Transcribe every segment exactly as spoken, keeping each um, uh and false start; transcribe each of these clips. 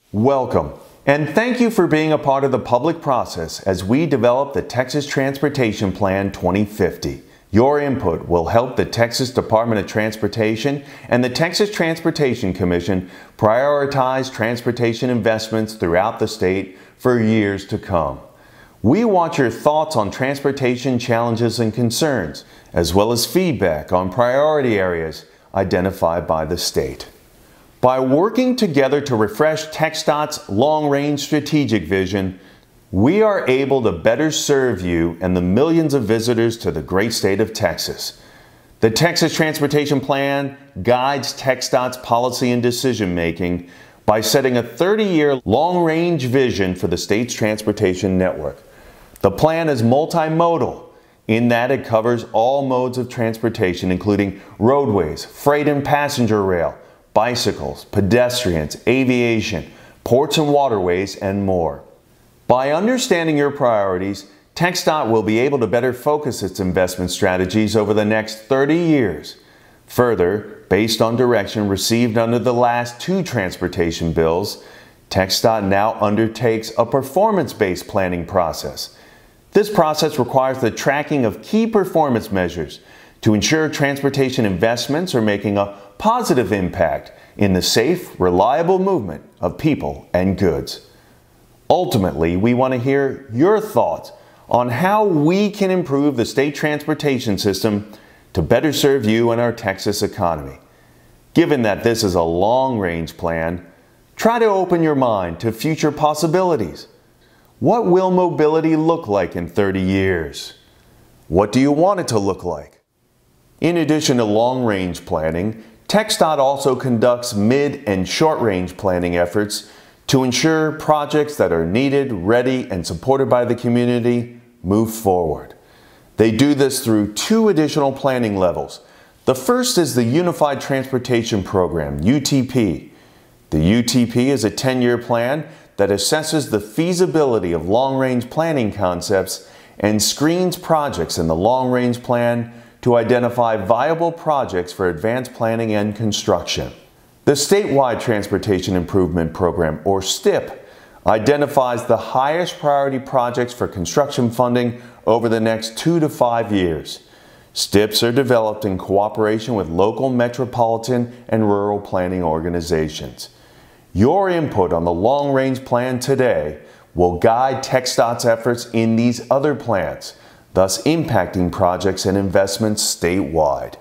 Welcome, and thank you for being a part of the public process as we develop the Texas Transportation Plan twenty fifty. Your input will help the Texas Department of Transportation and the Texas Transportation Commission prioritize transportation investments throughout the state for years to come. We want your thoughts on transportation challenges and concerns, as well as feedback on priority areas identified by the state. By working together to refresh TxDOT's long-range strategic vision, we are able to better serve you and the millions of visitors to the great state of Texas. The Texas Transportation Plan guides TxDOT's policy and decision-making by setting a thirty-year long-range vision for the state's transportation network. The plan is multimodal in that it covers all modes of transportation, including roadways, freight and passenger rail, bicycles, pedestrians, aviation, ports and waterways, and more. By understanding your priorities, TxDOT will be able to better focus its investment strategies over the next thirty years. Further, based on direction received under the last two transportation bills, TxDOT now undertakes a performance-based planning process. This process requires the tracking of key performance measures to ensure transportation investments are making a positive impact in the safe, reliable movement of people and goods. Ultimately, we want to hear your thoughts on how we can improve the state transportation system to better serve you and our Texas economy. Given that this is a long-range plan, try to open your mind to future possibilities. What will mobility look like in thirty years? What do you want it to look like? In addition to long-range planning, TxDOT also conducts mid- and short-range planning efforts to ensure projects that are needed, ready, and supported by the community move forward. They do this through two additional planning levels. The first is the Unified Transportation Program, U T P. The U T P is a ten-year plan that assesses the feasibility of long-range planning concepts and screens projects in the long-range plan to identify viable projects for advanced planning and construction. The Statewide Transportation Improvement Program, or STIP, identifies the highest priority projects for construction funding over the next two to five years. STIPs are developed in cooperation with local metropolitan and rural planning organizations. Your input on the long-range plan today will guide TxDOT's efforts in these other plans, thus impacting projects and investments statewide.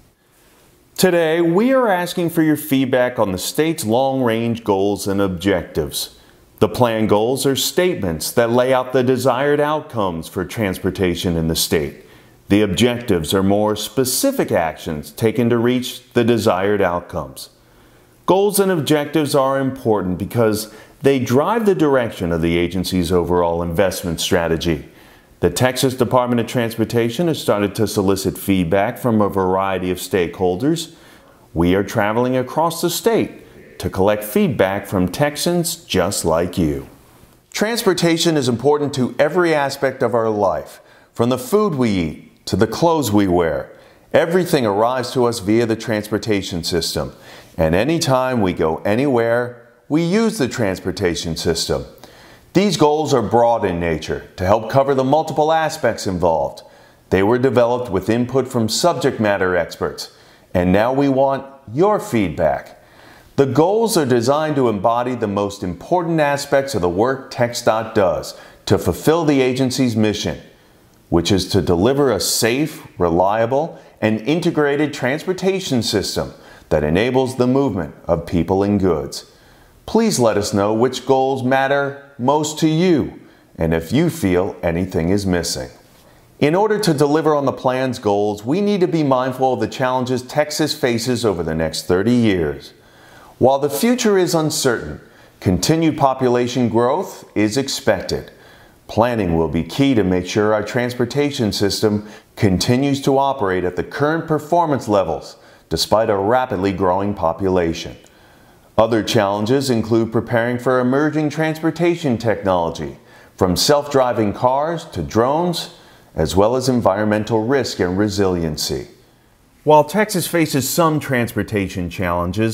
Today, we are asking for your feedback on the state's long-range goals and objectives. The plan goals are statements that lay out the desired outcomes for transportation in the state. The objectives are more specific actions taken to reach the desired outcomes. Goals and objectives are important because they drive the direction of the agency's overall investment strategy. The Texas Department of Transportation has started to solicit feedback from a variety of stakeholders. We are traveling across the state to collect feedback from Texans just like you. Transportation is important to every aspect of our life, from the food we eat to the clothes we wear. Everything arrives to us via the transportation system, and anytime we go anywhere, we use the transportation system. These goals are broad in nature to help cover the multiple aspects involved. They were developed with input from subject matter experts, and now we want your feedback. The goals are designed to embody the most important aspects of the work TxDOT does to fulfill the agency's mission, which is to deliver a safe, reliable, and integrated transportation system that enables the movement of people and goods. Please let us know which goals matter most to you, and if you feel anything is missing. In order to deliver on the plan's goals, we need to be mindful of the challenges Texas faces over the next thirty years. While the future is uncertain, continued population growth is expected. Planning will be key to make sure our transportation system continues to operate at the current performance levels, despite a rapidly growing population. Other challenges include preparing for emerging transportation technology, from self-driving cars to drones, as well as environmental risk and resiliency. While Texas faces some transportation challenges,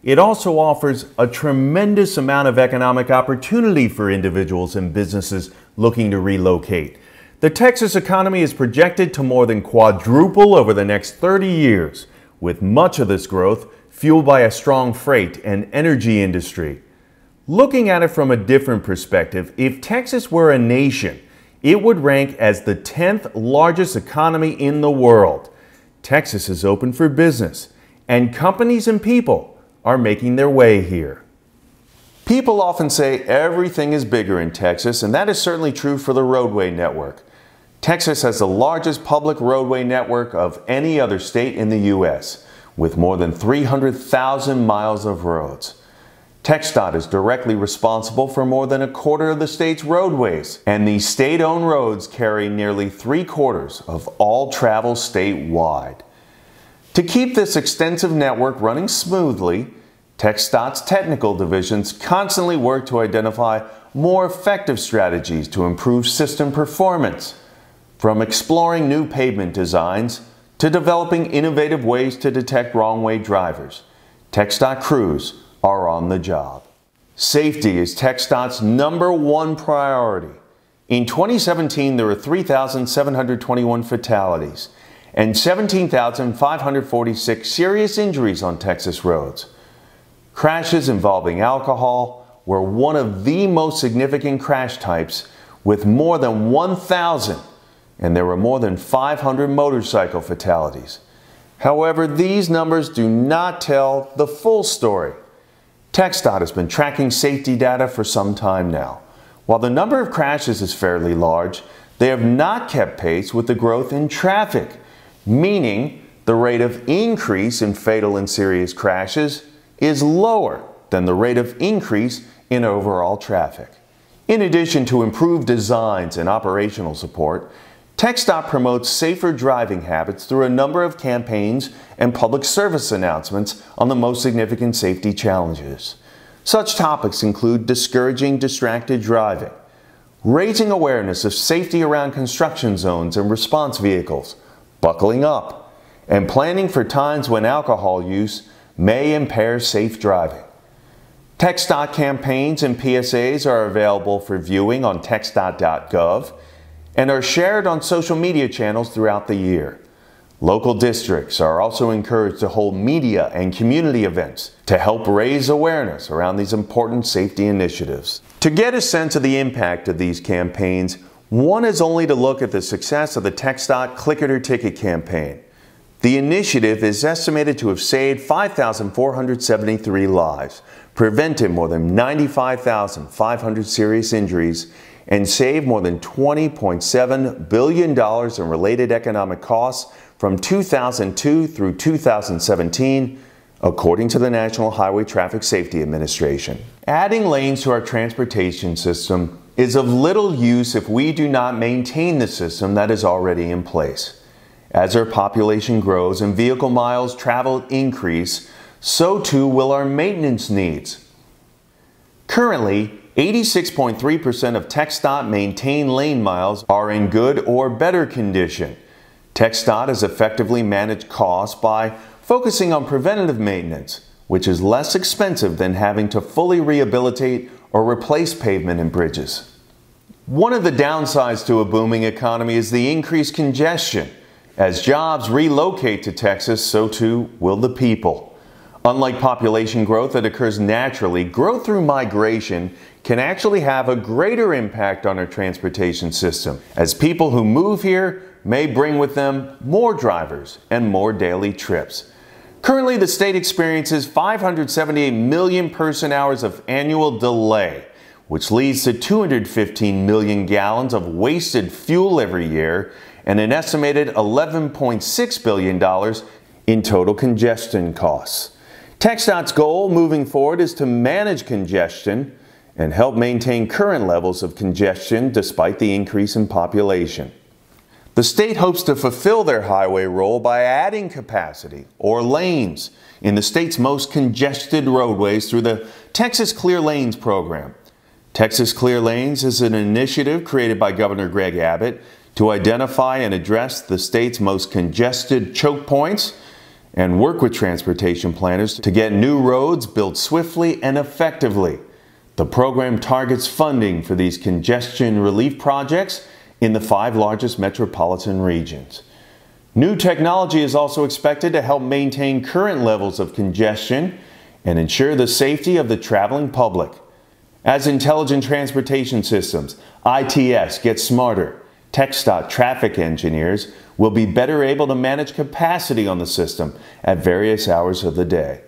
it also offers a tremendous amount of economic opportunity for individuals and businesses looking to relocate. The Texas economy is projected to more than quadruple over the next thirty years, with much of this growth fueled by a strong freight and energy industry. Looking at it from a different perspective, if Texas were a nation, it would rank as the tenth largest economy in the world. Texas is open for business, and companies and people are making their way here. People often say everything is bigger in Texas, and that is certainly true for the roadway network. Texas has the largest public roadway network of any other state in the U S, with more than three hundred thousand miles of roads. TxDOT is directly responsible for more than a quarter of the state's roadways, and these state-owned roads carry nearly three-quarters of all travel statewide. To keep this extensive network running smoothly, TxDOT's technical divisions constantly work to identify more effective strategies to improve system performance, from exploring new pavement designs to developing innovative ways to detect wrong-way drivers. TxDOT crews are on the job. Safety is TxDOT's number one priority. In twenty seventeen, there were three thousand seven hundred twenty-one fatalities and seventeen thousand five hundred forty-six serious injuries on Texas roads. Crashes involving alcohol were one of the most significant crash types, with more than one thousand, and there were more than five hundred motorcycle fatalities. However, these numbers do not tell the full story. TxDOT has been tracking safety data for some time now. While the number of crashes is fairly large, they have not kept pace with the growth in traffic, meaning the rate of increase in fatal and serious crashes is lower than the rate of increase in overall traffic. In addition to improved designs and operational support, TxDOT promotes safer driving habits through a number of campaigns and public service announcements on the most significant safety challenges. Such topics include discouraging distracted driving, raising awareness of safety around construction zones and response vehicles, buckling up, and planning for times when alcohol use may impair safe driving. TxDOT campaigns and P S As are available for viewing on Tex dot gov and are shared on social media channels throughout the year. Local districts are also encouraged to hold media and community events to help raise awareness around these important safety initiatives. To get a sense of the impact of these campaigns, one is only to look at the success of the TxDOT Click It or Ticket campaign. The initiative is estimated to have saved five thousand four hundred seventy-three lives, prevented more than ninety-five thousand five hundred serious injuries, and saved more than twenty point seven billion dollars in related economic costs from two thousand two through two thousand seventeen, according to the National Highway Traffic Safety Administration. Adding lanes to our transportation system is of little use if we do not maintain the system that is already in place. As our population grows and vehicle miles traveled increase, so too will our maintenance needs. Currently, eighty-six point three percent of TxDOT maintained lane miles are in good or better condition. TxDOT has effectively managed costs by focusing on preventative maintenance, which is less expensive than having to fully rehabilitate or replace pavement and bridges. One of the downsides to a booming economy is the increased congestion. As jobs relocate to Texas, so too will the people. Unlike population growth that occurs naturally, growth through migration can actually have a greater impact on our transportation system, as people who move here may bring with them more drivers and more daily trips. Currently, the state experiences five hundred seventy-eight million person hours of annual delay, which leads to two hundred fifteen million gallons of wasted fuel every year and an estimated eleven point six billion dollars in total congestion costs. TxDOT's goal moving forward is to manage congestion and help maintain current levels of congestion despite the increase in population. The state hopes to fulfill their highway role by adding capacity, or lanes, in the state's most congested roadways through the Texas Clear Lanes program. Texas Clear Lanes is an initiative created by Governor Greg Abbott to identify and address the state's most congested choke points and work with transportation planners to get new roads built swiftly and effectively. The program targets funding for these congestion relief projects in the five largest metropolitan regions. New technology is also expected to help maintain current levels of congestion and ensure the safety of the traveling public. As intelligent transportation systems, I T S, get smarter, TxDOT traffic engineers will be better able to manage capacity on the system at various hours of the day.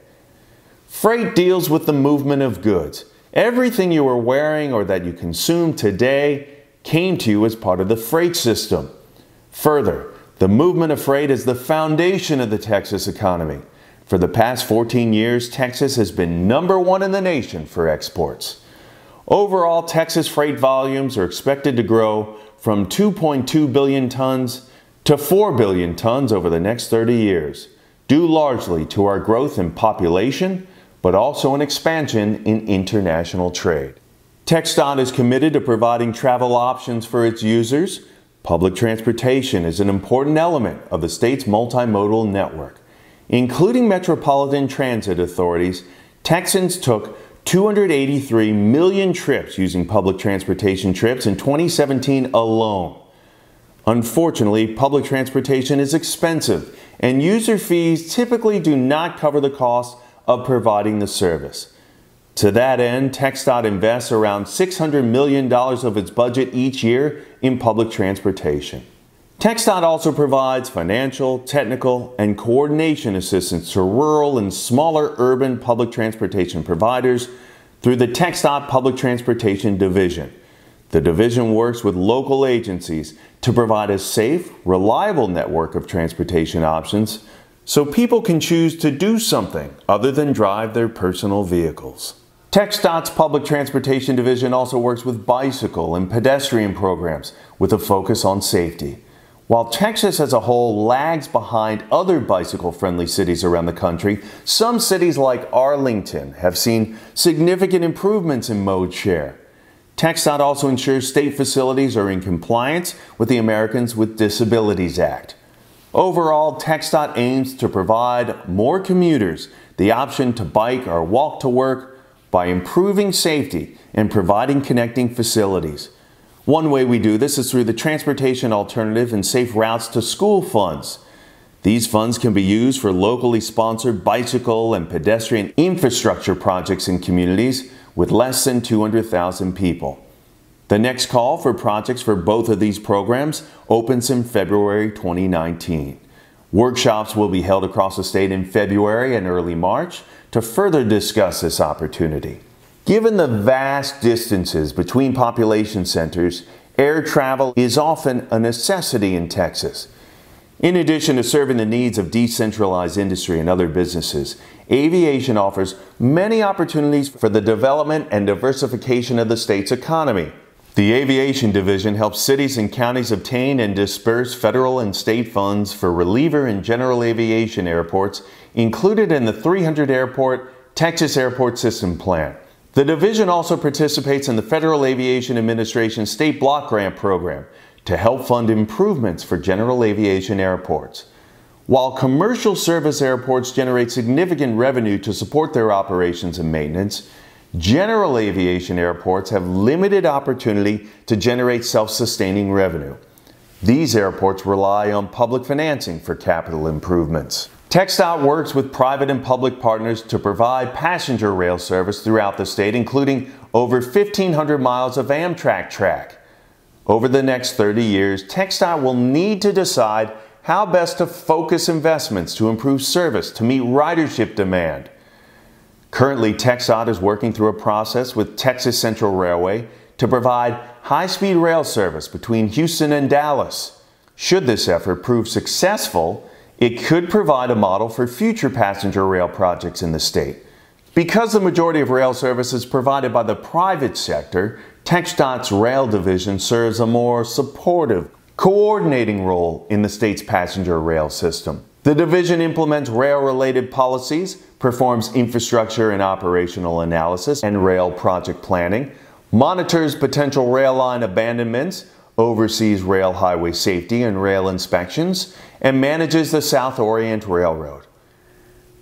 Freight deals with the movement of goods. Everything you are wearing or that you consume today came to you as part of the freight system. Further, the movement of freight is the foundation of the Texas economy. For the past fourteen years, Texas has been number one in the nation for exports. Overall, Texas freight volumes are expected to grow from two point two billion tons to four billion tons over the next thirty years, due largely to our growth in population, but also an expansion in international trade. TxDOT is committed to providing travel options for its users. Public transportation is an important element of the state's multimodal network. Including metropolitan transit authorities, Texans took two hundred eighty-three million trips using public transportation trips in twenty seventeen alone. Unfortunately, public transportation is expensive, and user fees typically do not cover the cost of providing the service. To that end, TxDOT invests around six hundred million dollars of its budget each year in public transportation. TxDOT also provides financial, technical, and coordination assistance to rural and smaller urban public transportation providers through the TxDOT Public Transportation Division. The division works with local agencies to provide a safe, reliable network of transportation options so people can choose to do something other than drive their personal vehicles. TxDOT's Public Transportation Division also works with bicycle and pedestrian programs with a focus on safety. While Texas as a whole lags behind other bicycle-friendly cities around the country, some cities like Arlington have seen significant improvements in mode share. TxDOT also ensures state facilities are in compliance with the Americans with Disabilities Act. Overall, TxDOT aims to provide more commuters the option to bike or walk to work by improving safety and providing connecting facilities. One way we do this is through the Transportation Alternative and Safe Routes to School funds. These funds can be used for locally sponsored bicycle and pedestrian infrastructure projects in communities with less than two hundred thousand people. The next call for projects for both of these programs opens in February twenty nineteen. Workshops will be held across the state in February and early March to further discuss this opportunity. Given the vast distances between population centers, air travel is often a necessity in Texas. In addition to serving the needs of decentralized industry and other businesses, aviation offers many opportunities for the development and diversification of the state's economy. The Aviation Division helps cities and counties obtain and disperse federal and state funds for reliever and general aviation airports included in the three hundred airport Texas Airport System Plan. The division also participates in the Federal Aviation Administration State Block Grant Program to help fund improvements for general aviation airports. While commercial service airports generate significant revenue to support their operations and maintenance, general aviation airports have limited opportunity to generate self-sustaining revenue. These airports rely on public financing for capital improvements. TxDOT works with private and public partners to provide passenger rail service throughout the state, including over fifteen hundred miles of Amtrak track. Over the next thirty years, TxDOT will need to decide how best to focus investments to improve service to meet ridership demand. Currently, TxDOT is working through a process with Texas Central Railway to provide high-speed rail service between Houston and Dallas. Should this effort prove successful, it could provide a model for future passenger rail projects in the state. Because the majority of rail service is provided by the private sector, TxDOT's rail division serves a more supportive, coordinating role in the state's passenger rail system. The division implements rail-related policies, performs infrastructure and operational analysis and rail project planning, monitors potential rail line abandonments, oversees rail highway safety and rail inspections, and manages the South Orient Railroad.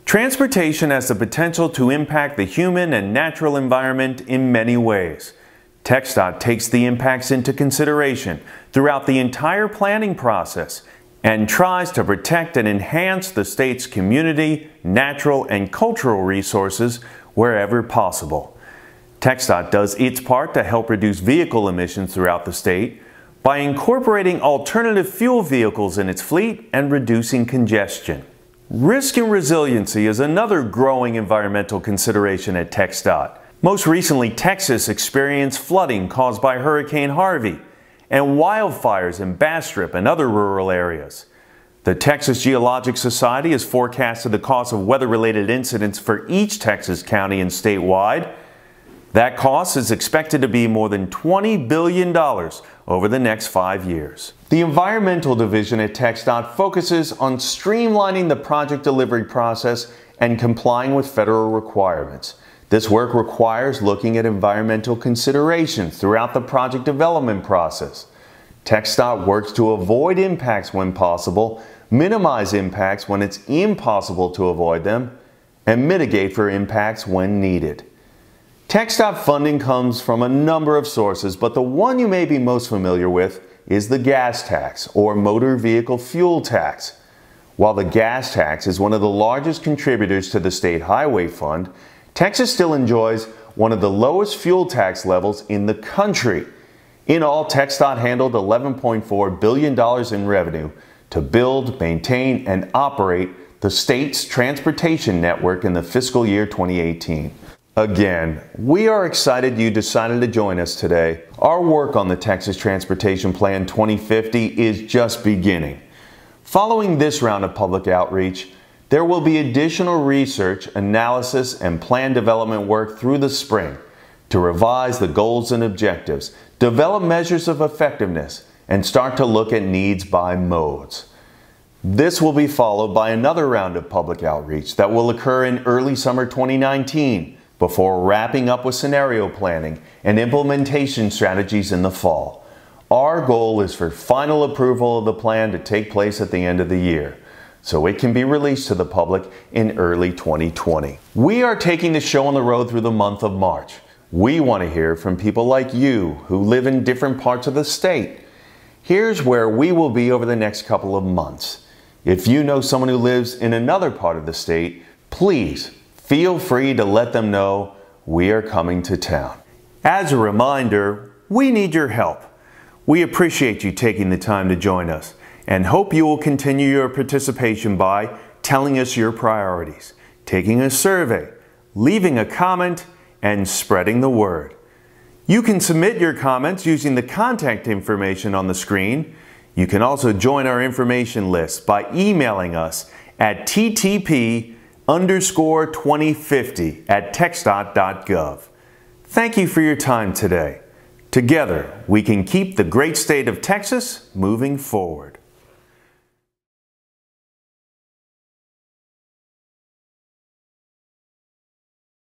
Transportation has the potential to impact the human and natural environment in many ways. TxDOT takes the impacts into consideration throughout the entire planning process and tries to protect and enhance the state's community, natural, and cultural resources wherever possible. TxDOT does its part to help reduce vehicle emissions throughout the state by incorporating alternative fuel vehicles in its fleet and reducing congestion. Risk and resiliency is another growing environmental consideration at TxDOT. Most recently, Texas experienced flooding caused by Hurricane Harvey and wildfires in Bass Strip and other rural areas. The Texas Geologic Society has forecasted the cost of weather-related incidents for each Texas county and statewide. That cost is expected to be more than twenty billion dollars over the next five years. The Environmental Division at TxDOT focuses on streamlining the project delivery process and complying with federal requirements. This work requires looking at environmental considerations throughout the project development process. TxDOT works to avoid impacts when possible, minimize impacts when it's impossible to avoid them, and mitigate for impacts when needed. TxDOT funding comes from a number of sources, but the one you may be most familiar with is the gas tax, or motor vehicle fuel tax. While the gas tax is one of the largest contributors to the state highway fund, Texas still enjoys one of the lowest fuel tax levels in the country. In all, TxDOT handled eleven point four billion dollars in revenue to build, maintain, and operate the state's transportation network in the fiscal year twenty eighteen. Again, we are excited you decided to join us today. Our work on the Texas Transportation Plan twenty fifty is just beginning. Following this round of public outreach, there will be additional research, analysis, and plan development work through the spring to revise the goals and objectives, develop measures of effectiveness, and start to look at needs by modes. This will be followed by another round of public outreach that will occur in early summer twenty nineteen before wrapping up with scenario planning and implementation strategies in the fall. Our goal is for final approval of the plan to take place at the end of the year, so it can be released to the public in early twenty twenty. We are taking the show on the road through the month of March. We want to hear from people like you who live in different parts of the state. Here's where we will be over the next couple of months. If you know someone who lives in another part of the state, please feel free to let them know we are coming to town. As a reminder, we need your help. We appreciate you taking the time to join us and hope you will continue your participation by telling us your priorities, taking a survey, leaving a comment, and spreading the word. You can submit your comments using the contact information on the screen. You can also join our information list by emailing us at t t p underscore twenty fifty at texdot dot gov. Thank you for your time today. Together, we can keep the great state of Texas moving forward.